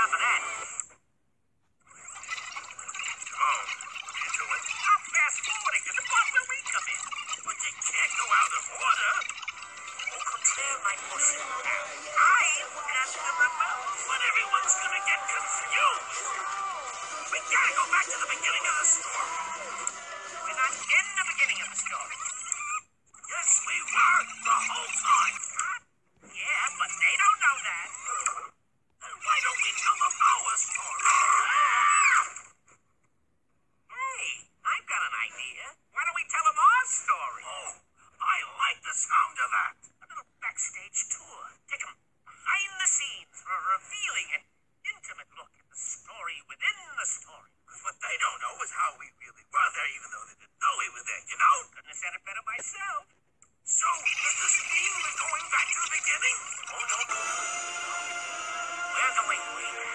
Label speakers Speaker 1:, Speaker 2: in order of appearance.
Speaker 1: enough of that.
Speaker 2: Oh, what are you doing?
Speaker 1: I'm fast-forwarding to the part where we come in.
Speaker 2: But you can't go out of order.
Speaker 1: Oh, Contraire might push it down. I got the remote.
Speaker 2: But everyone's gonna get confused. We gotta go back to the beginning of the story.
Speaker 1: We're not in the beginning of the story.
Speaker 2: Yes, we were the whole time.
Speaker 1: Yeah, but they don't know that.
Speaker 2: Then why don't we tell them our story?
Speaker 1: Hey, I've got an idea. Why don't we tell them our story?
Speaker 2: Oh, I like the sound of that.
Speaker 1: A little backstage tour. Take them behind the scenes for a revealing and intimate look at the story within the story.
Speaker 2: Because what they don't know is how we really were there, even though they didn't know we were there, you know?
Speaker 1: Couldn't have said it better myself.
Speaker 2: So, does this mean we're going back to the beginning?
Speaker 1: Oh, no. We're going way